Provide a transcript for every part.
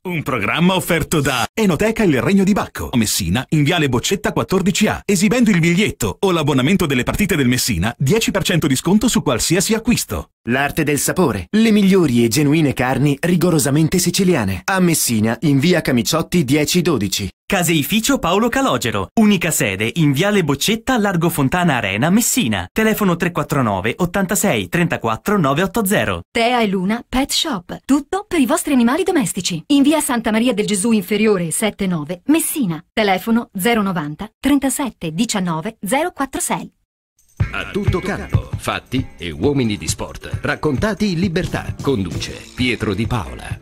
Un programma offerto da Enoteca Il Regno di Bacco, Messina, in Viale Boccetta 14A. Esibendo il biglietto o l'abbonamento delle partite del Messina, 10% di sconto su qualsiasi acquisto. L'arte del sapore. Le migliori e genuine carni rigorosamente siciliane. A Messina, in via Camiciotti 1012. Caseificio Paolo Calogero. Unica sede in Viale Boccetta, Largo Fontana Arena, Messina. Telefono 349 86 34 980. Tea e Luna Pet Shop. Tutto per i vostri animali domestici. In via Santa Maria del Gesù Inferiore 79, Messina. Telefono 090 37 19 046. A tutto campo, fatti e uomini di sport. Raccontati in libertà. Conduce Pietro Di Paola.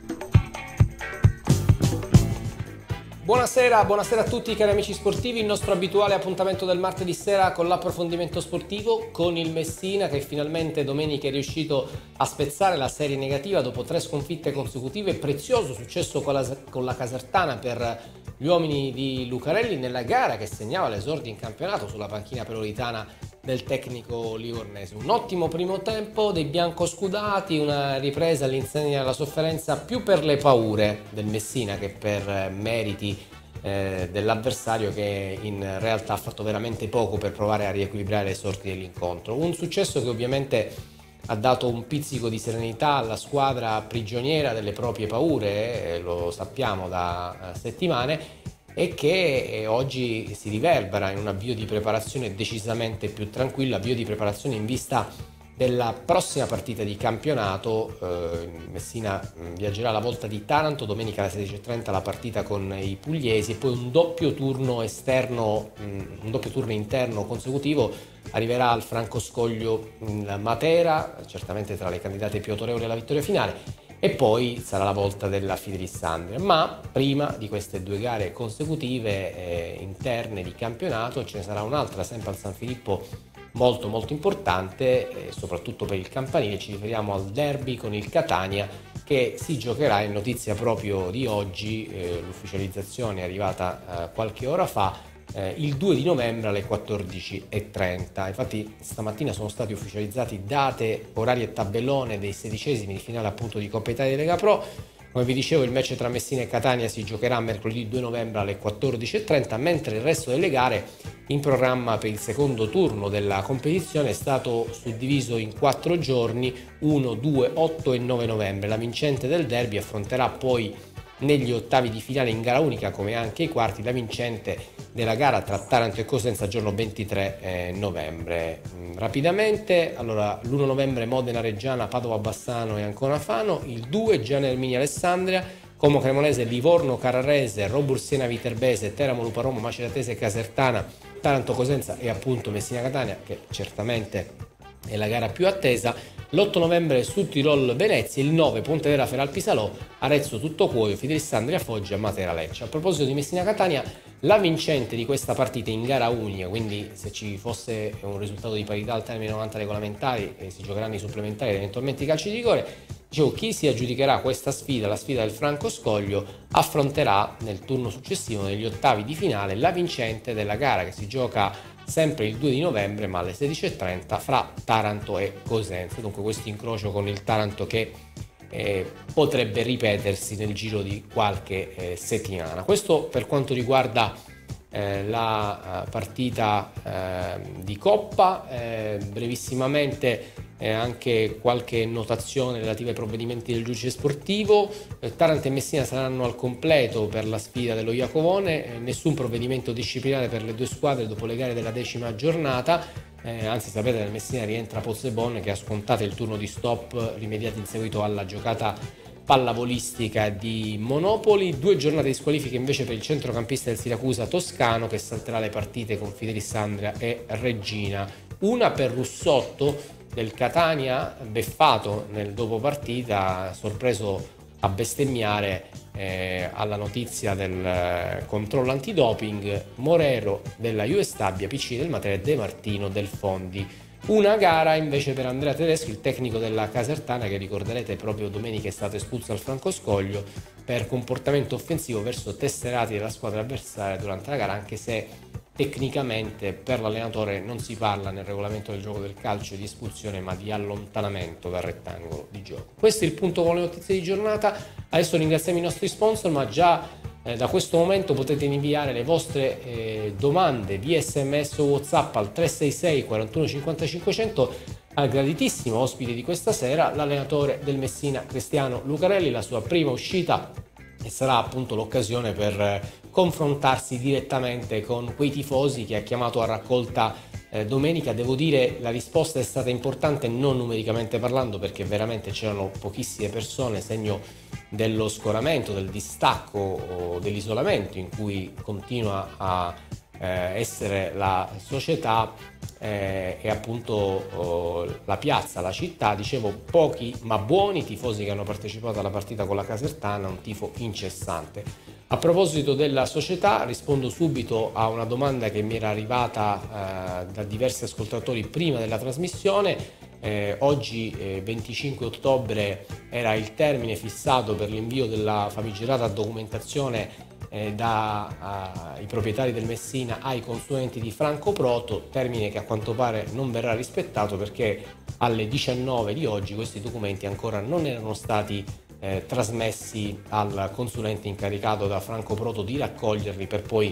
Buonasera a tutti cari amici sportivi, il nostro abituale appuntamento del martedì sera con l'approfondimento sportivo con il Messina che finalmente domenica è riuscito a spezzare la serie negativa dopo 3 sconfitte consecutive. Prezioso successo con la Casertana per gli uomini di Lucarelli nella gara che segnava l'esordio in campionato sulla panchina peloritana del tecnico livornese. Un ottimo primo tempo dei biancoscudati, una ripresa all'insegna della sofferenza più per le paure del Messina che per meriti dell'avversario che in realtà ha fatto veramente poco per provare a riequilibrare le sorti dell'incontro. Un successo che ovviamente ha dato un pizzico di serenità alla squadra prigioniera delle proprie paure, lo sappiamo da settimane, e che oggi si riverbera in un avvio di preparazione decisamente più tranquillo, avvio di preparazione in vista della prossima partita di campionato. Messina viaggerà alla volta di Taranto, domenica alle 16:30 la partita con i pugliesi e poi un doppio turno interno consecutivo arriverà al Francoscoglio Matera, certamente tra le candidate più autorevoli alla vittoria finale, e poi sarà la volta della Fidelis-Andria. Ma prima di queste 2 gare consecutive interne di campionato ce ne sarà un'altra sempre al San Filippo molto importante, soprattutto per il campanile. Ci riferiamo al derby con il Catania che si giocherà, in notizia proprio di oggi, l'ufficializzazione è arrivata qualche ora fa, il 2 di novembre alle 14:30. Infatti stamattina sono stati ufficializzati date, orari e tabellone dei 16esimi di finale appunto di Coppa Italia di Lega Pro. Come vi dicevo, il match tra Messina e Catania si giocherà mercoledì 2 novembre alle 14:30, mentre il resto delle gare in programma per il secondo turno della competizione è stato suddiviso in 4 giorni, 1, 2, 8 e 9 novembre. La vincente del derby affronterà poi negli ottavi di finale in gara unica, come anche i quarti, la vincente della gara tra Taranto e Cosenza giorno 23 novembre. Rapidamente, allora, l'1 novembre Modena Reggiana, Padova Bassano e Ancona Fano, il 2 Giana Ermini Alessandria, Como Cremonese, Livorno Carrarese, Robur Siena Viterbese, Teramo Lupa Roma, Maceratese Casertana, Taranto Cosenza e appunto Messina Catania, che certamente è la gara più attesa. L'8 novembre Sud Tirol Venezia, il 9 Pontedera Feralpi Salò, Arezzo Tuttocuoio, Fidelis-Andria Foggia, Matera Lecce. A proposito di Messina Catania, la vincente di questa partita in gara unica, quindi se ci fosse un risultato di parità al termine 90 regolamentari si giocheranno i supplementari ed eventualmente i calci di rigore. Dicevo, chi si aggiudicherà questa sfida, la sfida del Francoscoglio, affronterà nel turno successivo, negli ottavi di finale, la vincente della gara che si gioca sempre il 2 di novembre ma alle 16:30 fra Taranto e Cosenza. Dunque questo incrocio con il Taranto che potrebbe ripetersi nel giro di qualche settimana. Questo per quanto riguarda la partita di Coppa. Brevissimamente anche qualche notazione relativa ai provvedimenti del giudice sportivo. Taranto e Messina saranno al completo per la sfida dello Iacovone, nessun provvedimento disciplinare per le 2 squadre dopo le gare della 10ª giornata. Anzi, sapete, nel Messina rientra Pozzebon che ha scontato il turno di stop rimediato in seguito alla giocata pallavolistica di Monopoli. 2 giornate di squalifiche invece per il centrocampista del Siracusa Toscano che salterà le partite con Fidelis-Andria e Reggina. Una per Russotto del Catania, beffato nel dopo partita, sorpreso a bestemmiare alla notizia del controllo antidoping, Morero della US Stabia, PC del Matera e De Martino del Fondi. Una gara invece per Andrea Tedeschi, il tecnico della Casertana, che ricorderete proprio domenica è stato espulso al Francoscoglio per comportamento offensivo verso tesserati della squadra avversaria durante la gara, anche se tecnicamente per l'allenatore non si parla nel regolamento del gioco del calcio di espulsione, ma di allontanamento dal rettangolo di gioco. Questo è il punto con le notizie di giornata. Adesso ringraziamo i nostri sponsor, ma già da questo momento potete inviare le vostre domande via SMS o WhatsApp al 366 41 50 500 al graditissimo ospite di questa sera, l'allenatore del Messina Cristiano Lucarelli, la sua prima uscita, e sarà appunto l'occasione per confrontarsi direttamente con quei tifosi che ha chiamato a raccolta domenica. Devo dire, la risposta è stata importante, non numericamente parlando, perché veramente c'erano pochissime persone, segno dello scoramento, del distacco o dell'isolamento in cui continua a essere la società e appunto la piazza, la città. Dicevo, pochi ma buoni tifosi che hanno partecipato alla partita con la Casertana, un tifo incessante. A proposito della società, rispondo subito a una domanda che mi era arrivata da diversi ascoltatori prima della trasmissione. Oggi 25 ottobre era il termine fissato per l'invio della famigerata documentazione dai proprietari del Messina ai consulenti di Franco Proto, termine che a quanto pare non verrà rispettato, perché alle 19 di oggi questi documenti ancora non erano stati trasmessi al consulente incaricato da Franco Proto di raccoglierli per poi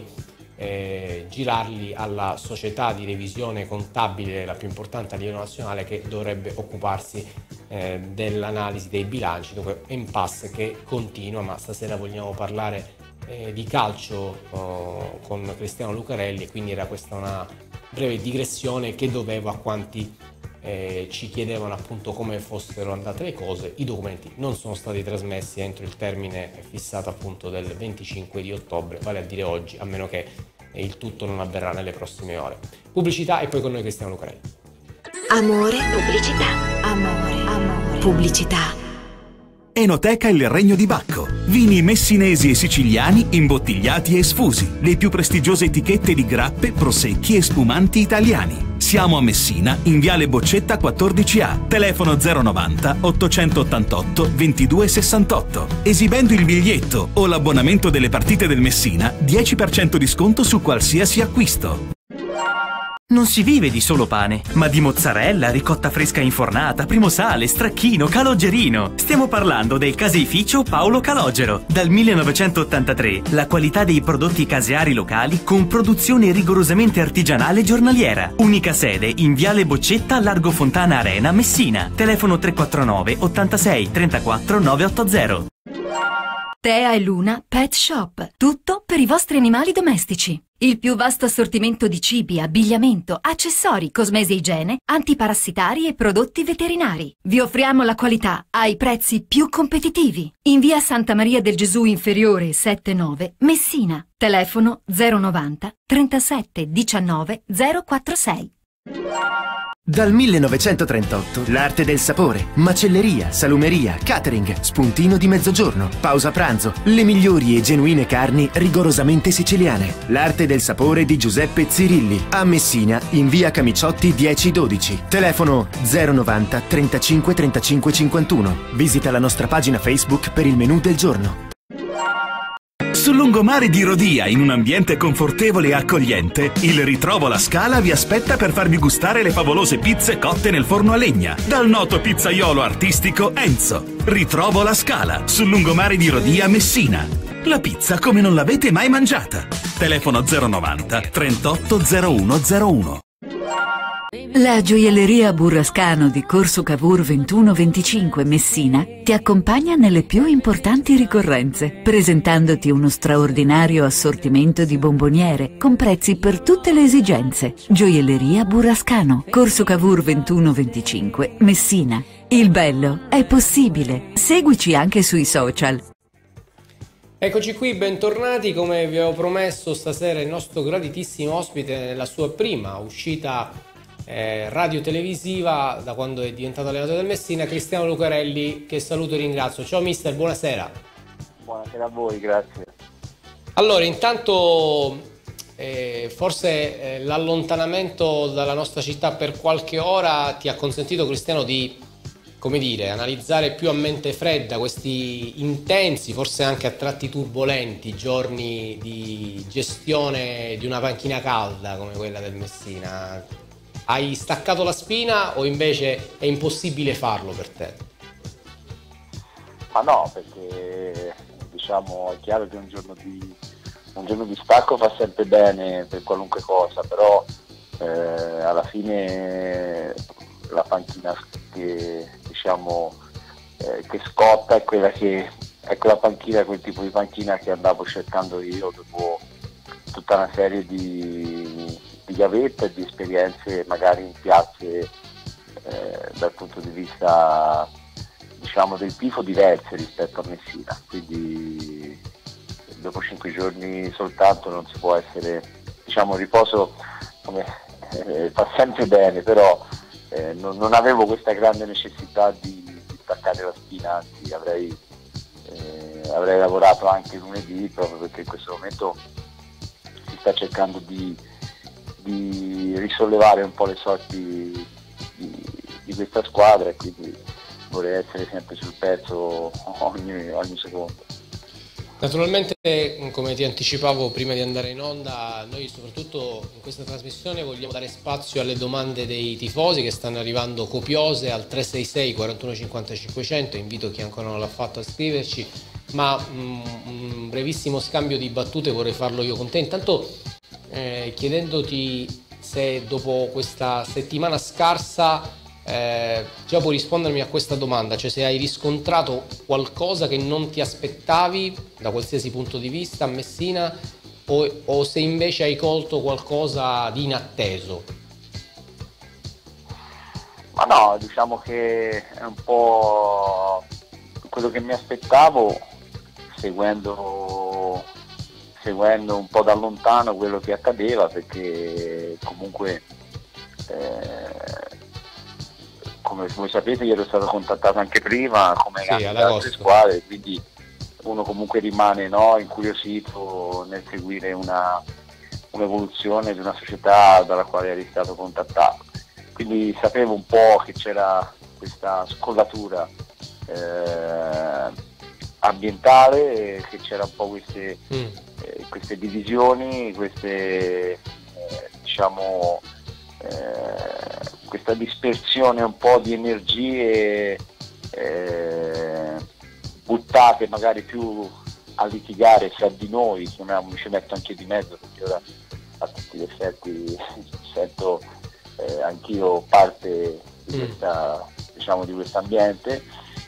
girarli alla società di revisione contabile, la più importante a livello nazionale, che dovrebbe occuparsi dell'analisi dei bilanci. Dunque è impasse che continua, ma stasera vogliamo parlare di calcio con Cristiano Lucarelli, quindi era questa una breve digressione che dovevo a quanti ci chiedevano appunto come fossero andate le cose. I documenti non sono stati trasmessi entro il termine fissato appunto del 25 di ottobre, vale a dire oggi, a meno che il tutto non avverrà nelle prossime ore. Pubblicità e poi con noi Cristiano Lucarelli. Amore, pubblicità. Amore, pubblicità. Enoteca Il Regno di Bacco. Vini messinesi e siciliani imbottigliati e sfusi. Le più prestigiose etichette di grappe, prosecchi e spumanti italiani. Siamo a Messina, in Viale Boccetta 14A. Telefono 090 888 2268. Esibendo il biglietto o l'abbonamento delle partite del Messina, 10% di sconto su qualsiasi acquisto. Non si vive di solo pane, ma di mozzarella, ricotta fresca infornata, primosale, stracchino, caloggerino. Stiamo parlando del caseificio Paolo Calogero. Dal 1983, la qualità dei prodotti caseari locali con produzione rigorosamente artigianale giornaliera. Unica sede in Viale Boccetta, Largo Fontana Arena, Messina. Telefono 349 86 34 980. Tea e Luna Pet Shop. Tutto per i vostri animali domestici. Il più vasto assortimento di cibi, abbigliamento, accessori, cosmesi e igiene, antiparassitari e prodotti veterinari. Vi offriamo la qualità ai prezzi più competitivi. In via Santa Maria del Gesù Inferiore 79, Messina. Telefono 090 37 19 046. Dal 1938 l'arte del sapore, macelleria, salumeria, catering, spuntino di mezzogiorno, pausa pranzo, le migliori e genuine carni rigorosamente siciliane. L'arte del sapore di Giuseppe Zirilli, a Messina in via Camiciotti 1012. Telefono 090 35 35 51. Visita la nostra pagina Facebook per il menù del giorno. Sul lungomare di Rodia, in un ambiente confortevole e accogliente, il Ritrovo La Scala vi aspetta per farvi gustare le favolose pizze cotte nel forno a legna, dal noto pizzaiolo artistico Enzo. Ritrovo La Scala, sul lungomare di Rodia, Messina. La pizza come non l'avete mai mangiata. Telefono 090 38 0101. La gioielleria Burrascano di Corso Cavour 2125 Messina ti accompagna nelle più importanti ricorrenze, presentandoti uno straordinario assortimento di bomboniere con prezzi per tutte le esigenze. Gioielleria Burrascano, Corso Cavour 2125 Messina. Il bello è possibile. Seguici anche sui social. Eccoci qui, bentornati. Come vi avevo promesso, stasera il nostro graditissimo ospite nella sua prima uscita radio-televisiva da quando è diventato allenatore del Messina, Cristiano Lucarelli, che saluto e ringrazio. Ciao mister, buonasera. Buonasera a voi, grazie. Allora, intanto forse l'allontanamento dalla nostra città per qualche ora ti ha consentito, Cristiano, di come dire, analizzare più a mente fredda questi intensi, forse anche a tratti turbolenti, giorni di gestione di una panchina calda come quella del Messina? Hai staccato la spina o invece è impossibile farlo per te? Ma no, perché diciamo è chiaro che un giorno di stacco fa sempre bene per qualunque cosa, però alla fine la panchina che che scotta è quella panchina, quel tipo di panchina che andavo cercando io dopo tutta una serie di gavette e di esperienze magari in piazze dal punto di vista del tifo diverse rispetto a Messina, quindi dopo 5 giorni soltanto non si può essere, il riposo fa sempre bene, però non avevo questa grande necessità di staccare la spina, anzi avrei lavorato anche lunedì, proprio perché in questo momento si sta cercando di risollevare un po' le sorti di questa squadra, e quindi vorrei essere sempre sul pezzo ogni secondo. Naturalmente, come ti anticipavo prima di andare in onda, noi soprattutto in questa trasmissione vogliamo dare spazio alle domande dei tifosi che stanno arrivando copiose al 366 41 50 500, invito chi ancora non l'ha fatto a scriverci, ma un brevissimo scambio di battute vorrei farlo io con te, intanto chiedendoti se dopo questa settimana scarsa già puoi rispondermi a questa domanda, cioè se hai riscontrato qualcosa che non ti aspettavi da qualsiasi punto di vista a Messina o se invece hai colto qualcosa di inatteso. Ma no, diciamo che è un po' quello che mi aspettavo, seguendo un po' da lontano quello che accadeva, perché comunque come voi sapete io ero stato contattato anche prima come anche da altre squadre, quindi uno comunque rimane incuriosito nel seguire un'evoluzione di una società dalla quale eri stato contattato, quindi sapevo un po' che c'era questa scollatura ambientale, che c'era un po' queste divisioni, questa dispersione un po' di energie buttate magari più a litigare fra di noi, mi ci metto anche di mezzo perché ora a tutti gli effetti sento anch'io parte di questo ambiente,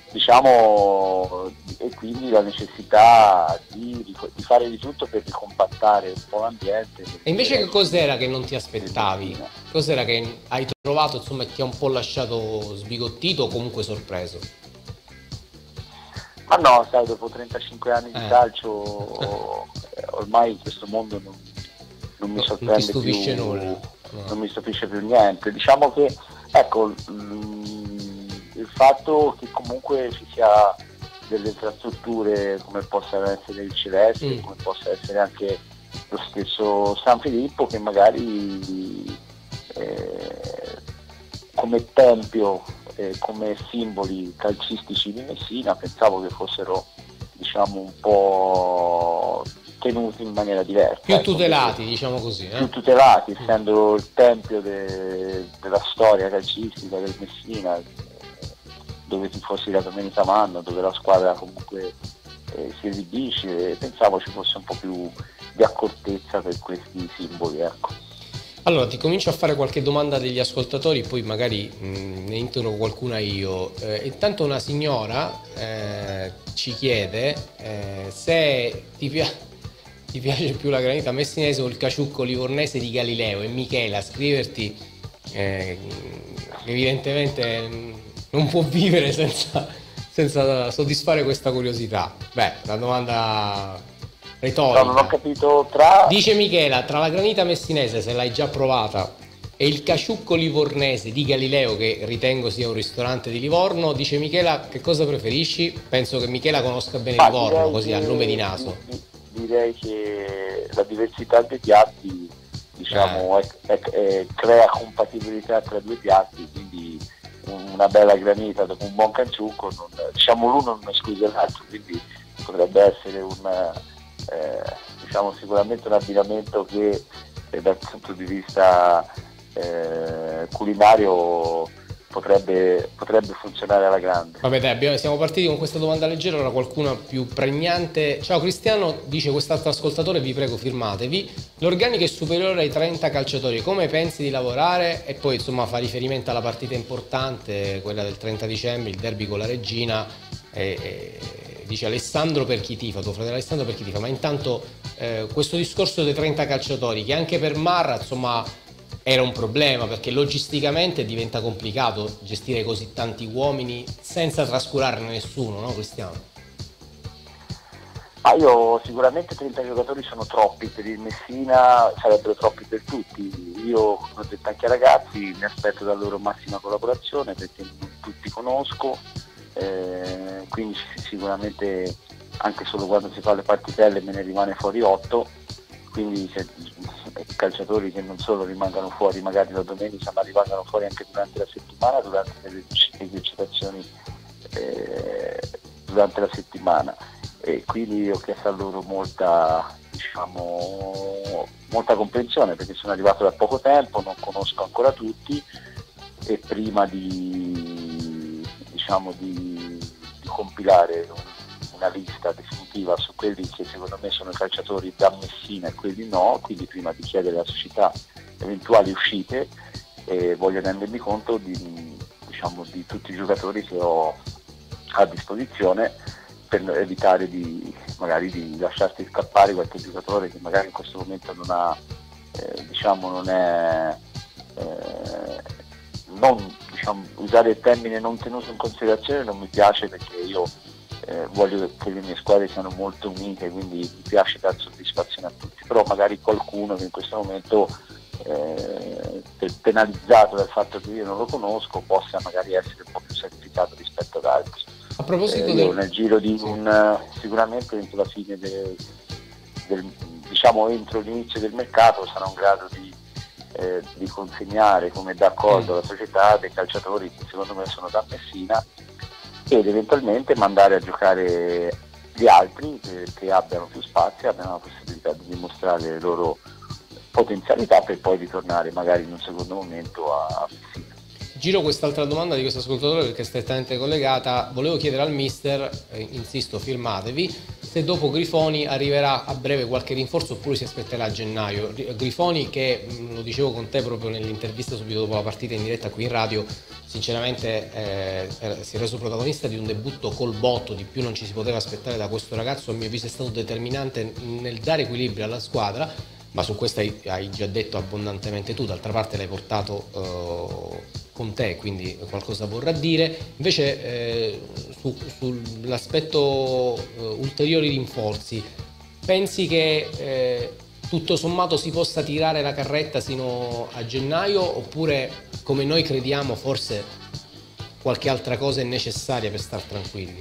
e quindi la necessità di fare di tutto per ricompattare un po' l'ambiente. E invece che cos'era che non ti aspettavi? Cos'era che hai trovato, insomma, e ti ha un po' lasciato sbigottito o comunque sorpreso? Ma no, sai, dopo 35 anni di calcio ormai in questo mondo non mi sorprende, non ti stupisce più nulla. No. Non mi stupisce più niente. Diciamo che, ecco, il fatto che comunque ci sia delle infrastrutture come possa essere il Celeste, come possa essere anche lo stesso San Filippo, che magari come tempio, come simboli calcistici di Messina, pensavo che fossero un po' tenuti in maniera diversa. Più tutelati, diciamo così. Più tutelati, essendo il tempio della storia calcistica del Messina, dove i tifosi la domenica vanno, dove la squadra comunque si esibisce, pensavo ci fosse un po' più di accortezza per questi simboli, ecco. Allora ti comincio a fare qualche domanda degli ascoltatori, poi magari ne interrogo qualcuna io. Intanto una signora ci chiede se ti piace più la granita messinese o il caciucco livornese di Galileo, e Michela a scriverti evidentemente non può vivere senza soddisfare questa curiosità. Beh, una domanda retorica. No, non ho capito. Dice Michela, tra la granita messinese, se l'hai già provata, e il caciucco livornese di Galileo, che ritengo sia un ristorante di Livorno, dice Michela, che cosa preferisci? Penso che Michela conosca bene Livorno, così a nome di naso. Direi che la diversità dei piatti crea compatibilità tra due piatti, quindi una bella granita dopo un buon canciucco, diciamo l'uno non esclude l'altro, quindi potrebbe essere diciamo sicuramente un abbinamento che dal punto di vista culinario potrebbe funzionare alla grande. Vabbè dai, siamo partiti con questa domanda leggera, ora qualcuna più pregnante. Ciao Cristiano, dice quest'altro ascoltatore, vi prego firmatevi, l'organico è superiore ai 30 calciatori, come pensi di lavorare? E poi insomma fa riferimento alla partita importante, quella del 30 dicembre, il derby con la Regina, dice Alessandro per chi tifa, tuo fratello Alessandro per chi tifa, ma intanto questo discorso dei 30 calciatori che anche per Marra insomma era un problema, perché logisticamente diventa complicato gestire così tanti uomini senza trascurarne nessuno, no Cristiano? Io sicuramente 30 giocatori sono troppi per il Messina, sarebbero troppi per tutti. Io, come ho detto anche ai ragazzi, mi aspetto dalla loro massima collaborazione perché non tutti conosco, quindi sicuramente anche solo quando si fa le partitelle me ne rimane fuori 8, quindi calciatori che non solo rimangano fuori magari la domenica, ma rimangano fuori anche durante la settimana, durante le esercitazioni durante la settimana, e quindi ho chiesto a loro molta comprensione, perché sono arrivato da poco tempo, non conosco ancora tutti, e prima di compilare una lista definitiva su quelli che secondo me sono i calciatori da Messina e quelli no, quindi prima di chiedere alla società eventuali uscite, voglio rendermi conto di tutti i giocatori che ho a disposizione, per evitare di lasciarsi scappare qualche giocatore che magari in questo momento usare il termine non tenuto in considerazione non mi piace, perché io voglio che le mie squadre siano molto unite, quindi mi piace dare soddisfazione a tutti, però magari qualcuno che in questo momento penalizzato dal fatto che io non lo conosco possa magari essere un po' più sacrificato rispetto ad altri. A proposito nel giro di sicuramente entro la fine entro l'inizio del mercato sarà in grado di consegnare come d'accordo alla società dei calciatori che secondo me sono da Messina, ed eventualmente mandare a giocare gli altri che abbiano più spazio, abbiano la possibilità di dimostrare le loro potenzialità per poi ritornare magari in un secondo momento a Messina. Giro quest'altra domanda di questo ascoltatore perché è strettamente collegata. Volevo chiedere al mister, insisto, firmatevi, se dopo Grifoni arriverà a breve qualche rinforzo oppure si aspetterà a gennaio. Grifoni, che lo dicevo con te proprio nell'intervista subito dopo la partita in diretta qui in radio, sinceramente si è reso protagonista di un debutto col botto, di più non ci si poteva aspettare da questo ragazzo, a mio avviso è stato determinante nel dare equilibrio alla squadra, ma su questo hai già detto abbondantemente tu, d'altra parte l'hai portato con te, quindi qualcosa vorrà dire. Invece sull'aspetto ulteriori rinforzi, pensi che tutto sommato si possa tirare la carretta sino a gennaio, oppure come noi crediamo forse qualche altra cosa è necessaria per star tranquilli?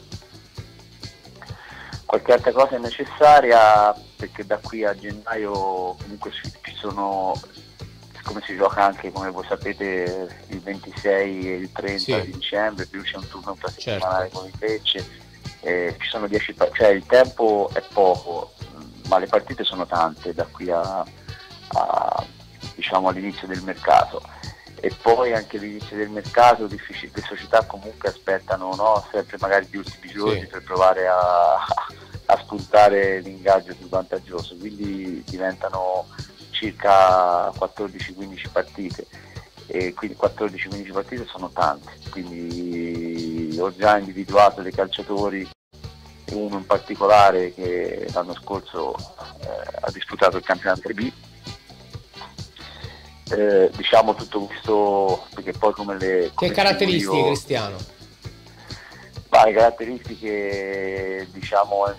Qualche altra cosa è necessaria, perché da qui a gennaio comunque ci sono, come si gioca anche, come voi sapete, il 26 e il 30 di dicembre, più c'è un turno infrasettimanale con il Lecce, ci sono 10 cioè il tempo è poco, ma le partite sono tante da qui all'inizio del mercato, e poi anche all'inizio del mercato le società comunque aspettano sempre magari gli ultimi giorni per provare a spuntare l'ingaggio più vantaggioso, quindi diventano circa 14-15 partite, e quindi 14-15 partite sono tante, quindi ho già individuato dei calciatori, uno in particolare che l'anno scorso ha disputato il campionato B. Tutto questo perché poi che caratteristiche Cristiano? Le caratteristiche, è un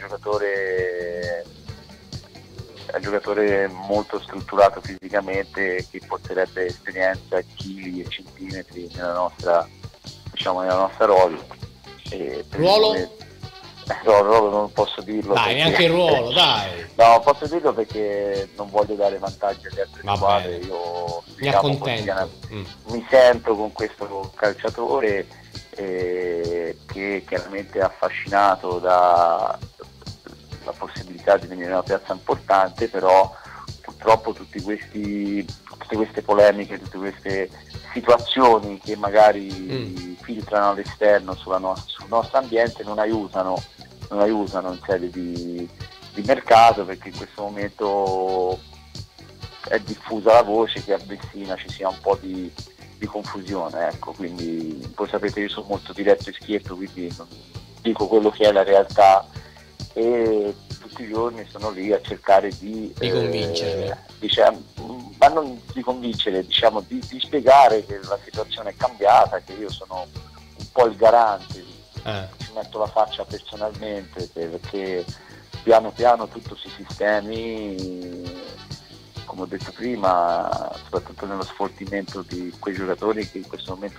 giocatore molto strutturato fisicamente, che porterebbe esperienza, chili e centimetri nella nostra ruolo. Ruolo? Ruolo non posso dirlo. Dai, neanche il ruolo, dai. No, posso dirlo perché non voglio dare vantaggi alle altre squadre. Io mi accontento. Mi sento con questo calciatore che chiaramente è affascinato dalla possibilità di venire in una piazza importante, però purtroppo tutte queste polemiche, tutte queste situazioni che magari filtrano all'esterno sul nostro ambiente non aiutano in sede di mercato, perché in questo momento è diffusa la voce che a Messina ci sia un po' di confusione, ecco. Quindi voi sapete, io sono molto diretto e schietto, quindi non dico quello che è la realtà, e tutti i giorni sono lì a cercare di convincere, ma non di convincere, diciamo di spiegare che la situazione è cambiata, che io sono un po' il garante, ci metto la faccia personalmente, perché piano piano tutto si sistemi, come ho detto prima, soprattutto nello sfoltimento di quei giocatori che in questo momento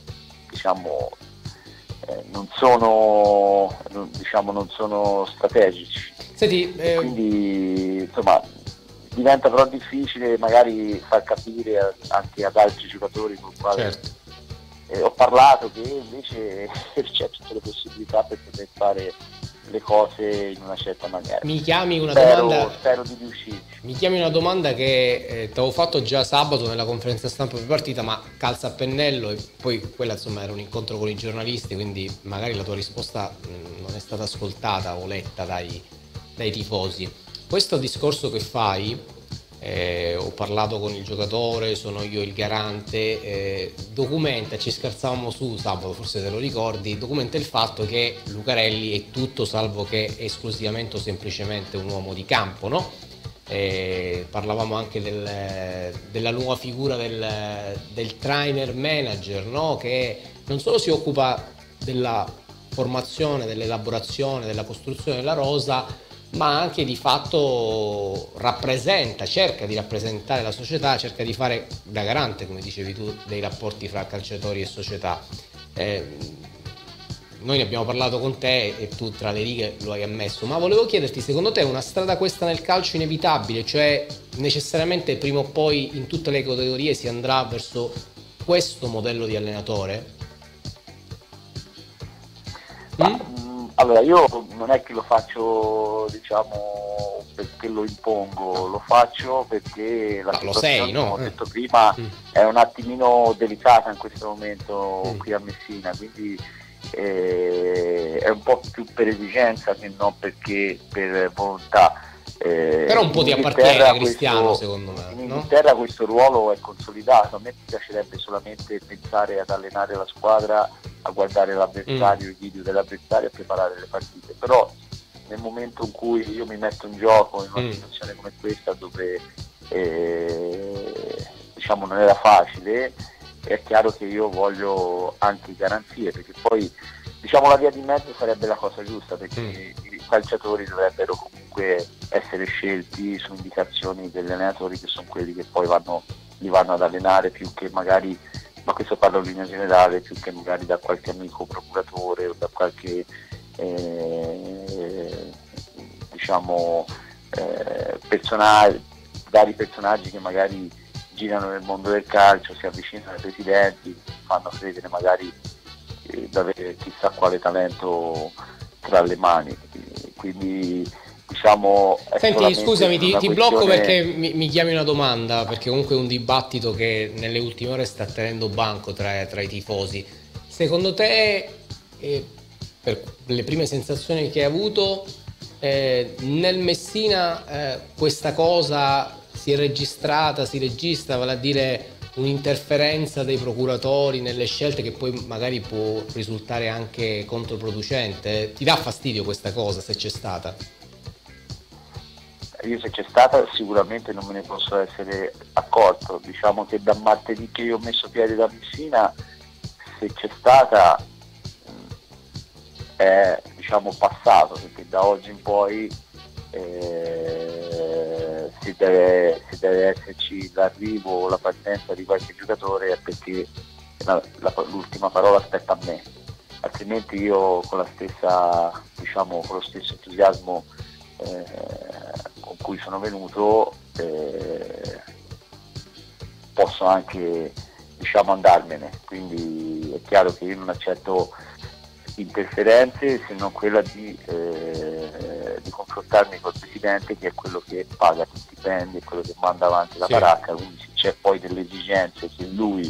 non sono strategici. Senti, quindi insomma diventa però difficile magari far capire anche ad altri giocatori con i quali ho parlato, che invece c'è tutte le possibilità per poter fare le cose in una certa maniera. Mi chiami una spero di riuscire. Mi chiami una domanda che ti avevo fatto già sabato nella conferenza stampa pre-partita, ma calza a pennello, e poi quella insomma era un incontro con i giornalisti, quindi magari la tua risposta non è stata ascoltata o letta dai tifosi. Questo discorso che fai, ho parlato con il giocatore, sono io il garante, documenta, ci scherzavamo su sabato, forse te lo ricordi, documenta il fatto che Lucarelli è tutto salvo che esclusivamente o semplicemente un uomo di campo, no? Parlavamo anche della nuova figura del trainer manager, no? Che non solo si occupa della formazione, dell'elaborazione, della costruzione della rosa, ma anche di fatto cerca di rappresentare la società, cerca di fare da garante, come dicevi tu, dei rapporti fra calciatori e società. Noi ne abbiamo parlato con te e tu tra le righe lo hai ammesso, ma volevo chiederti, secondo te è una strada questa nel calcio inevitabile, cioè necessariamente prima o poi in tutte le categorie si andrà verso questo modello di allenatore? Allora, io non è che lo faccio, diciamo, perché lo impongo, lo faccio perché la situazione, come ho detto prima, è un attimino delicata in questo momento qui a Messina, quindi è un po' più per esigenza che non perché per volontà. Però un po' ti appartiene, Cristiano, secondo me. In Inghilterra questo ruolo è consolidato. A me piacerebbe solamente pensare ad allenare la squadra, a guardare l'avversario, i video dell'avversario, a preparare le partite. Però nel momento in cui io mi metto in gioco in una situazione come questa, dove diciamo non era facile, è chiaro che io voglio anche garanzie, perché poi diciamo la via di mezzo sarebbe la cosa giusta, perché i calciatori dovrebbero comunque essere scelti su indicazioni degli allenatori, che sono quelli che poi li vanno ad allenare, più che magari, ma questo parlo in linea generale, più che magari da qualche amico procuratore o da qualche vari personaggi che magari girano nel mondo del calcio, si avvicinano ai presidenti, fanno credere magari di avere chissà quale talento tra le mani. Quindi diciamo senti, scusami, ti blocco perché mi chiami una domanda, perché comunque è un dibattito che nelle ultime ore sta tenendo banco tra i tifosi. Secondo te, per le prime sensazioni che hai avuto, nel Messina questa cosa si registra, vale a dire un'interferenza dei procuratori nelle scelte che poi magari può risultare anche controproducente? Ti dà fastidio questa cosa, se c'è stata? Io, se c'è stata, sicuramente non me ne posso essere accorto. Diciamo che da martedì che io ho messo piede da Messina, se c'è stata è, diciamo, passato, perché da oggi in poi se deve esserci l'arrivo o la partenza di qualche giocatore, è perché l'ultima parola spetta a me, altrimenti io con lo stesso entusiasmo con cui sono venuto posso anche, diciamo, andarmene, quindi è chiaro che io non accetto interferenze se non quella di confrontarmi col presidente, che è quello che paga gli stipendi, è quello che manda avanti la baracca, quindi se c'è poi delle esigenze che lui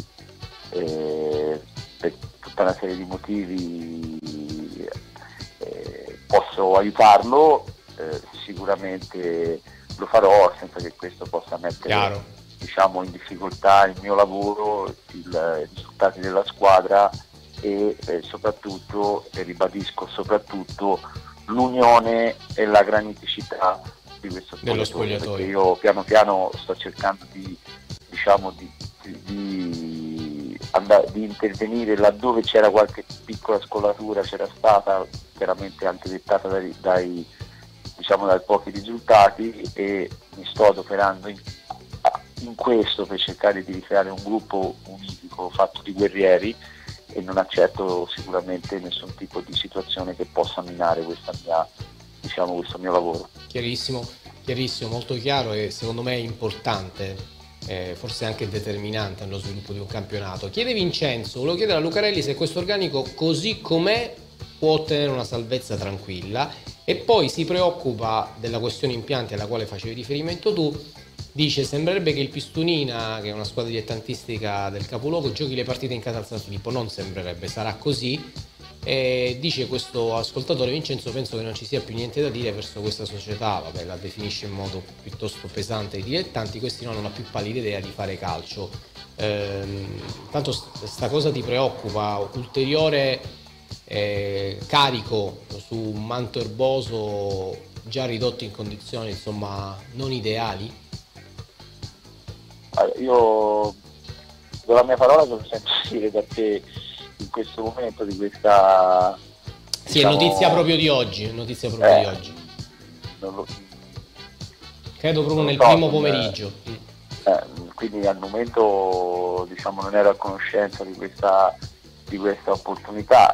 per tutta una serie di motivi posso aiutarlo, sicuramente lo farò, senza che questo possa mettere, diciamo, in difficoltà il mio lavoro, i risultati della squadra e soprattutto, e ribadisco soprattutto, l'unione e la graniticità di questo spogliatoio, perché io piano piano sto cercando di intervenire laddove c'era qualche piccola scollatura, c'era stata, chiaramente anche dettata dai pochi risultati, e mi sto adoperando in questo per cercare di ricreare un gruppo unifico fatto di guerrieri, e non accetto sicuramente nessun tipo di situazione che possa minare questo mio lavoro. Chiarissimo, molto chiaro, e secondo me è importante, forse anche determinante nello sviluppo di un campionato. Chiede Vincenzo, volevo chiedere a Lucarelli se questo organico così com'è può ottenere una salvezza tranquilla, e poi si preoccupa della questione impianti alla quale facevi riferimento tu. Dice: sembrerebbe che il Pistunina, che è una squadra dilettantistica del capoluogo, giochi le partite in casa al San Filippo. Non sembrerebbe, sarà così. E dice questo ascoltatore Vincenzo: penso che non ci sia più niente da dire verso questa società, vabbè, la definisce in modo piuttosto pesante, i dilettanti, questi non hanno più pallida idea di fare calcio. Tanto sta cosa ti preoccupa? Ulteriore carico su un manto erboso già ridotto in condizioni, insomma, non ideali? Io do la mia parola che lo sento dire da te in questo momento di questa... Sì, è notizia proprio di oggi, credo proprio nel primo pomeriggio. Quindi al momento, diciamo, non ero a conoscenza di questa opportunità.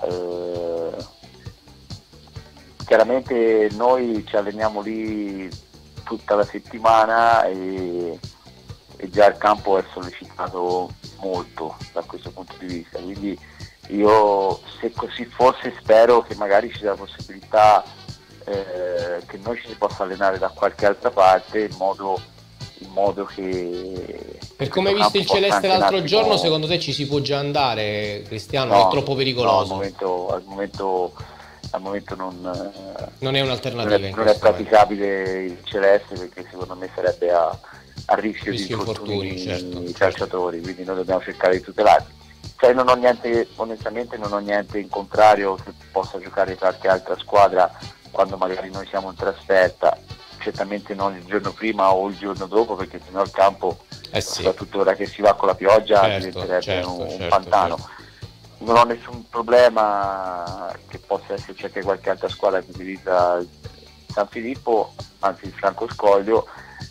Chiaramente noi ci alleniamo lì tutta la settimana e già il campo è sollecitato molto da questo punto di vista, quindi io, se così fosse, spero che magari ci sia la possibilità che noi ci si possa allenare da qualche altra parte, in modo che... Per come hai visto il Celeste l'altro giorno, secondo te ci si può già andare, Cristiano? No, è troppo pericoloso? No, al momento non è un'alternativa. Non è praticabile il Celeste, perché secondo me sarebbe a rischio di infortuni calciatori, quindi noi dobbiamo cercare di tutelarli. Cioè, onestamente non ho niente in contrario che possa giocare qualche altra squadra quando magari noi siamo in trasferta, certamente non il giorno prima o il giorno dopo, perché sennò il campo, soprattutto ora che si va con la pioggia, diventerebbe un pantano. Non ho nessun problema che possa esserci anche qualche altra squadra che utilizza il San Filippo, anzi il Franco Scoglio,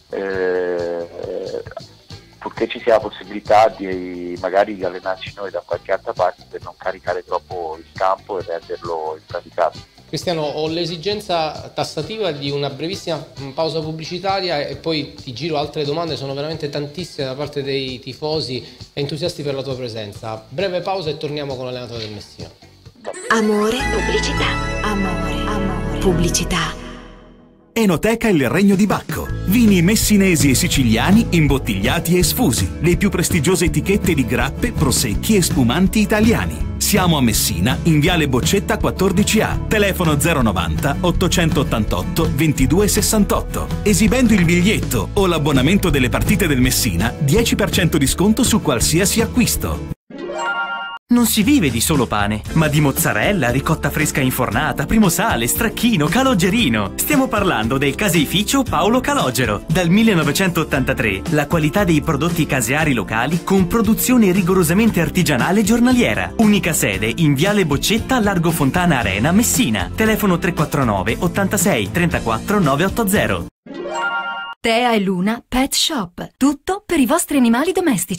purché ci sia la possibilità di magari allenarci noi da qualche altra parte per non caricare troppo il campo e renderlo impraticabile. Cristiano, ho l'esigenza tassativa di una brevissima pausa pubblicitaria e poi ti giro altre domande, sono veramente tantissime da parte dei tifosi e entusiasti per la tua presenza. Breve pausa e torniamo con l'allenatore del Messina. Amore, pubblicità. Amore, pubblicità. Enoteca Il Regno di Bacco. Vini messinesi e siciliani imbottigliati e sfusi. Le più prestigiose etichette di grappe, prosecchi e spumanti italiani. Siamo a Messina, in Viale Boccetta 14A. Telefono 090 888 2268. Esibendo il biglietto o l'abbonamento delle partite del Messina, 10% di sconto su qualsiasi acquisto. Non si vive di solo pane, ma di mozzarella, ricotta fresca infornata, primo sale, stracchino, caloggerino. Stiamo parlando del caseificio Paolo Calogero. Dal 1983, la qualità dei prodotti caseari locali con produzione rigorosamente artigianale giornaliera. Unica sede in Viale Boccetta, Largo Fontana Arena, Messina. Telefono 349 86 34 980. Tea e Luna Pet Shop. Tutto per i vostri animali domestici.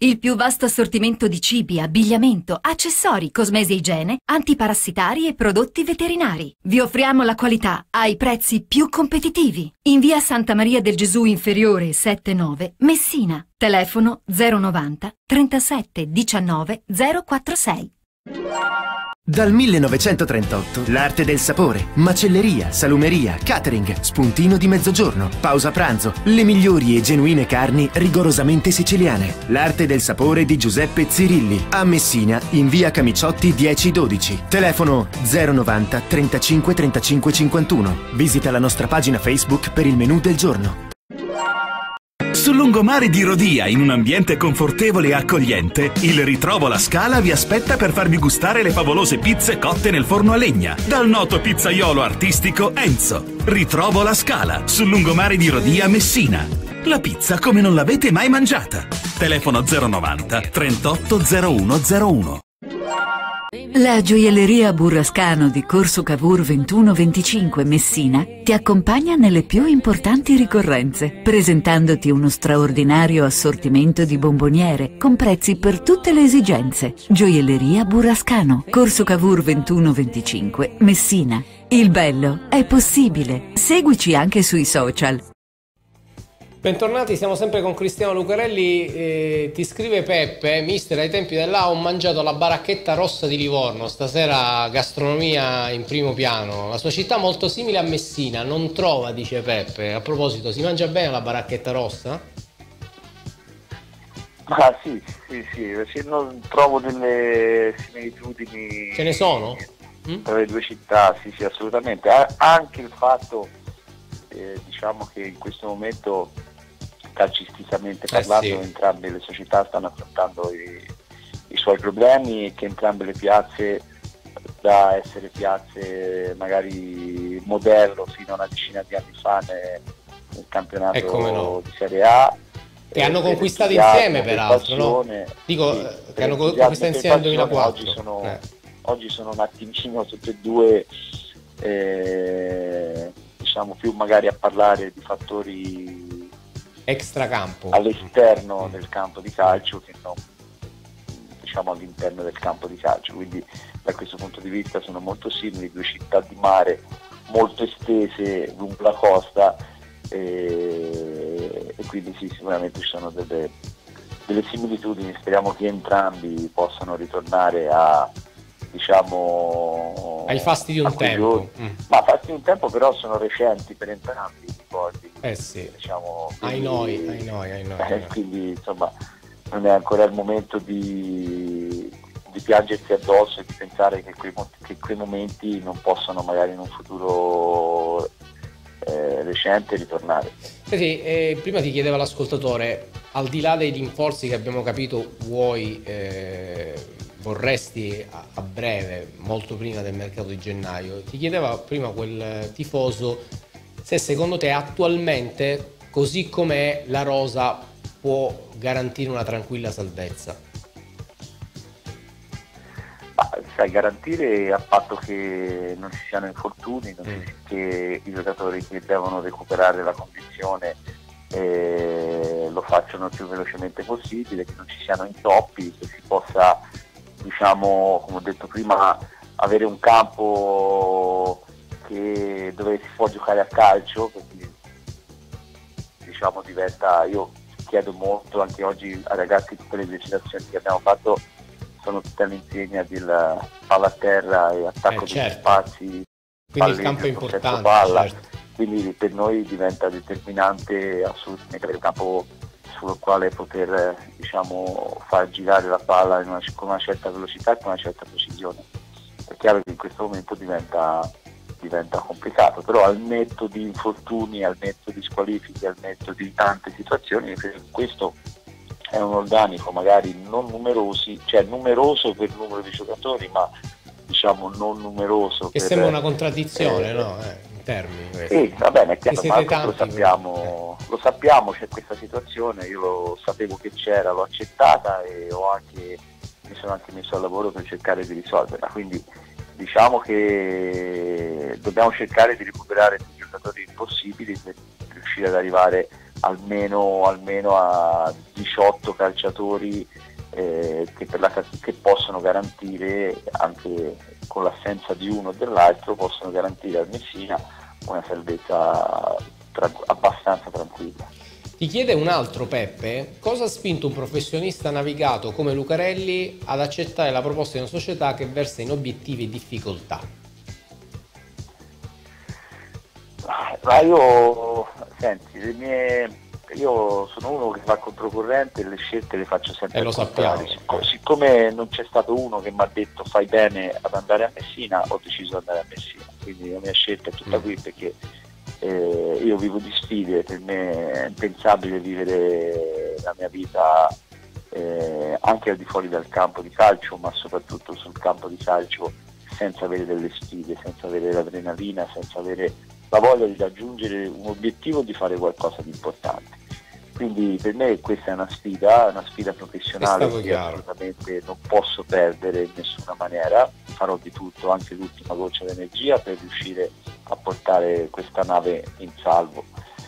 Il più vasto assortimento di cibi, abbigliamento, accessori, cosmesi e igiene, antiparassitari e prodotti veterinari. Vi offriamo la qualità ai prezzi più competitivi. In via Santa Maria del Gesù Inferiore 79, Messina. Telefono 090 37 19 046. Dal 1938 l'arte del sapore, macelleria, salumeria, catering, spuntino di mezzogiorno, pausa pranzo, le migliori e genuine carni rigorosamente siciliane. L'arte del sapore di Giuseppe Zirilli, a Messina, in via Camiciotti 1012. Telefono 090 35 35 51. Visita la nostra pagina Facebook per il menù del giorno. Sul lungomare di Rodia, in un ambiente confortevole e accogliente, il Ritrovo La Scala vi aspetta per farvi gustare le favolose pizze cotte nel forno a legna, dal noto pizzaiolo artistico Enzo. Ritrovo La Scala, sul lungomare di Rodia, Messina. La pizza come non l'avete mai mangiata. Telefono 090 38 0101. La gioielleria Burrascano di Corso Cavour 2125 Messina ti accompagna nelle più importanti ricorrenze, presentandoti uno straordinario assortimento di bomboniere con prezzi per tutte le esigenze. Gioielleria Burrascano, Corso Cavour 2125 Messina. Il bello è possibile. Seguici anche sui social. Bentornati, siamo sempre con Cristiano Lucarelli. Ti scrive Peppe: mister, ai tempi dell'A ho mangiato la baracchetta rossa di Livorno, stasera gastronomia in primo piano. La sua città molto simile a Messina, non trova, dice Peppe. A proposito, si mangia bene la baracchetta rossa? Ah sì, non trovo delle similitudini. Ce ne sono? Tra le due città, sì, assolutamente. Anche il fatto, diciamo che in questo momento, calcisticamente parlando, entrambe le società stanno affrontando i suoi problemi e che entrambe le piazze, da essere piazze magari modello fino a una decina di anni fa nel campionato di Serie A, che hanno conquistato insieme peraltro, no? Dico sì, che hanno conquistato insieme nel 2004. Oggi sono un attimino tutte e due, diciamo, più magari a parlare di fattori extracampo all'esterno del campo di calcio che non, diciamo, all'interno del campo di calcio, quindi da questo punto di vista sono molto simili, due città di mare molto estese lungo la costa, e quindi sì, sicuramente ci sono delle similitudini. Speriamo che entrambi possano ritornare a, diciamo, ai fasti di un tempo. Ma fasti di un tempo però sono recenti per entrambi i ricordi. Sì. Diciamo, ai noi. Quindi insomma non è ancora il momento di piangersi addosso e di pensare che quei momenti non possano magari in un futuro recente ritornare. Sì, prima ti chiedeva l'ascoltatore, al di là dei rinforzi che abbiamo capito vorresti a breve, molto prima del mercato di gennaio, ti chiedeva prima quel tifoso se secondo te attualmente, così com'è, la rosa può garantire una tranquilla salvezza. Sai, garantire a patto che non ci siano infortuni, che i giocatori che devono recuperare la condizione lo facciano il più velocemente possibile, che non ci siano intoppi, che si possa, diciamo, come ho detto prima, avere un campo dove si può giocare a calcio, quindi diciamo diventa, io chiedo molto anche oggi ai ragazzi, tutte le esercitazioni che abbiamo fatto sono tutte all'insegna del palla a terra e attacco degli spazi, quindi il campo è importante, palla. Certo. Quindi per noi diventa determinante assolutamente avere un campo sul quale poter, diciamo, far girare la palla con una certa velocità e con una certa precisione. È chiaro che in questo momento diventa complicato, però al netto di infortuni, al netto di squalifiche, al netto di tante situazioni, questo è un organico magari non numeroso per il numero di giocatori, ma diciamo non numeroso. Che sembra una contraddizione, no? In termini. Sì, va bene, è chiaro, ma tanti, lo sappiamo, c'è questa situazione, io lo sapevo che c'era, l'ho accettata e mi sono anche messo al lavoro per cercare di risolverla, quindi diciamo che dobbiamo cercare di recuperare più giocatori possibili per riuscire ad arrivare almeno a 18 calciatori che possono garantire, anche con l'assenza di uno o dell'altro, possono garantire al Messina una salvezza abbastanza tranquilla. Ti chiede un altro Peppe: cosa ha spinto un professionista navigato come Lucarelli ad accettare la proposta di una società che versa in obiettivi e difficoltà? Ma io, senti, io sono uno che va controcorrente e le scelte le faccio sempre lo sappiamo. Siccome non c'è stato uno che mi ha detto fai bene ad andare a Messina, ho deciso di andare a Messina, quindi la mia scelta è tutta qui, perché io vivo di sfide. Per me è impensabile vivere la mia vita anche al di fuori dal campo di calcio, ma soprattutto sul campo di calcio, senza avere delle sfide, senza avere l'adrenalina, senza avere la voglia di raggiungere un obiettivo, di fare qualcosa di importante. Quindi per me questa è una sfida professionale che assolutamente non posso perdere in nessuna maniera. Farò di tutto, anche l'ultima goccia d'energia, per riuscire a portare questa nave in salvo.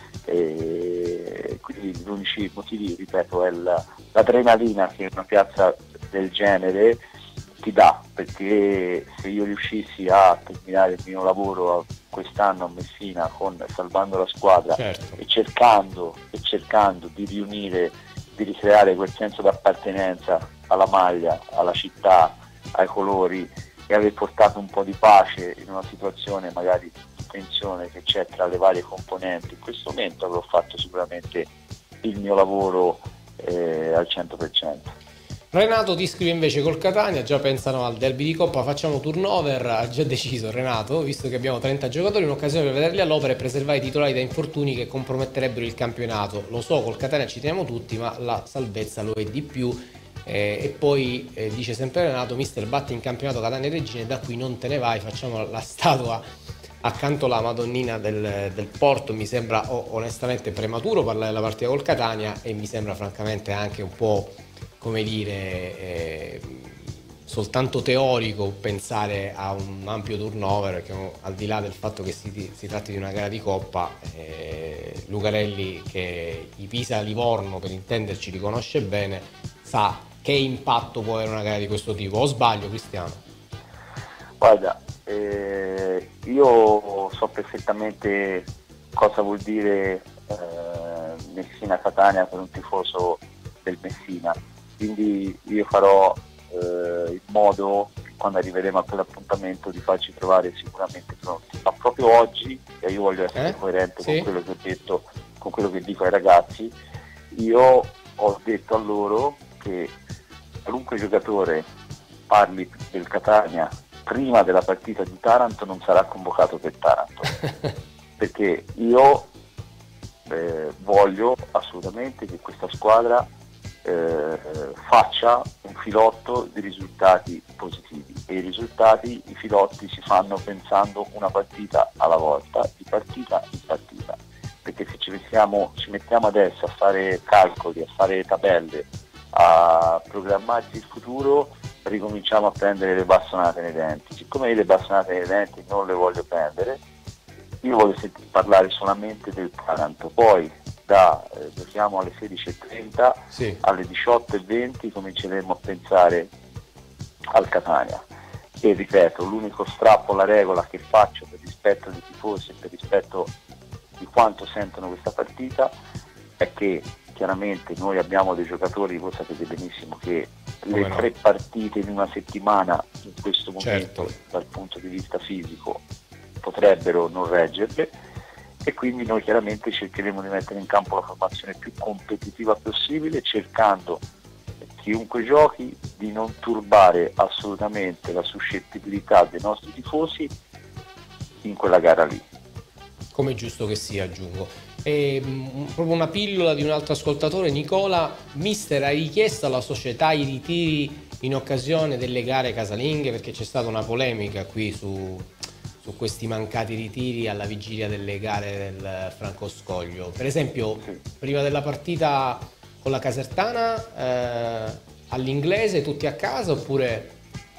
E quindi gli unici motivi, ripeto, è l'adrenalina che una piazza del genere ti dà, perché se io riuscissi a terminare il mio lavoro quest'anno a Messina salvando la squadra, certo, e cercando di riunire, di ricreare quel senso d'appartenenza alla maglia, alla città, ai colori, e aver portato un po' di pace in una situazione magari di tensione che c'è tra le varie componenti, in questo momento avrò fatto sicuramente il mio lavoro al 100%. Renato ti scrive invece: col Catania già pensano al derby di Coppa, facciamo turnover. Ha già deciso Renato, visto che abbiamo 30 giocatori, un'occasione per vederli all'opera e preservare i titolari da infortuni che comprometterebbero il campionato. Lo so, col Catania ci teniamo tutti, ma la salvezza lo è di più. E poi dice sempre Renato: mister, batti in campionato Catania e Regina e da qui non te ne vai, facciamo la statua accanto alla Madonnina del Porto. Mi sembra onestamente prematuro parlare della partita col Catania, e mi sembra francamente anche un po', come dire, soltanto teorico pensare a un ampio turnover, perché al di là del fatto che si tratti di una gara di Coppa, Lucarelli, che i Pisa-Livorno per intenderci li conosce bene, sa che impatto può avere una gara di questo tipo. O sbaglio, Cristiano? Guarda, io so perfettamente cosa vuol dire Messina-Catania per un tifoso del Messina, quindi io farò in modo, quando arriveremo a quell'appuntamento, di farci trovare sicuramente pronti. Ma proprio oggi, e io voglio essere coerente con quello che ho detto, con quello che dico ai ragazzi, io ho detto a loro che qualunque giocatore parli del Catania prima della partita di Taranto non sarà convocato per Taranto, perché io voglio assolutamente che questa squadra faccia un filotto di risultati positivi, e i filotti si fanno pensando una partita alla volta, di partita in partita, perché se ci mettiamo adesso a fare calcoli, a fare tabelle, a programmarci il futuro, ricominciamo a prendere le bastonate nei denti. Siccome io le bastonate nei denti non le voglio prendere, io voglio sentire parlare solamente del Taranto. Poi giochiamo alle 16:30, sì, alle 18:20 cominceremo a pensare al Catania. E ripeto, l'unico strappo alla regola che faccio per rispetto dei tifosi e per rispetto di quanto sentono questa partita è che chiaramente noi abbiamo dei giocatori, voi sapete benissimo che le 3 partite in una settimana in questo momento, certo, dal punto di vista fisico potrebbero non reggerle, e quindi noi chiaramente cercheremo di mettere in campo la formazione più competitiva possibile, cercando, chiunque giochi, di non turbare assolutamente la suscettibilità dei nostri tifosi in quella gara lì. Come giusto che sia, aggiungo. E proprio una pillola di un altro ascoltatore, Nicola: mister, hai richiesto alla società i ritiri in occasione delle gare casalinghe, perché c'è stata una polemica qui su questi mancati ritiri alla vigilia delle gare del Francoscoglio. Per esempio, sì, prima della partita con la Casertana all'Inglese tutti a casa, oppure?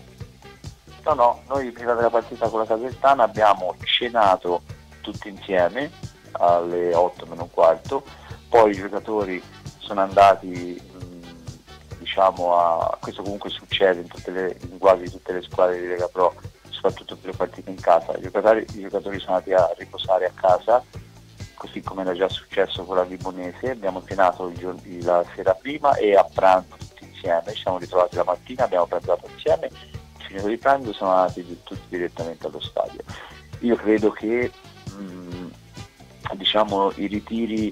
No, noi prima della partita con la Casertana abbiamo cenato tutti insieme alle 8 meno un quarto, poi i giocatori sono andati, diciamo, questo comunque succede in quasi tutte le squadre di Lega Pro, soprattutto per le partite in casa, i giocatori sono andati a riposare a casa, così come era già successo con la Vibonese. Abbiamo cenato la sera prima e a pranzo tutti insieme, ci siamo ritrovati la mattina, abbiamo pranzato insieme, finito di pranzo siamo andati tutti direttamente allo stadio. Io credo che diciamo i ritiri,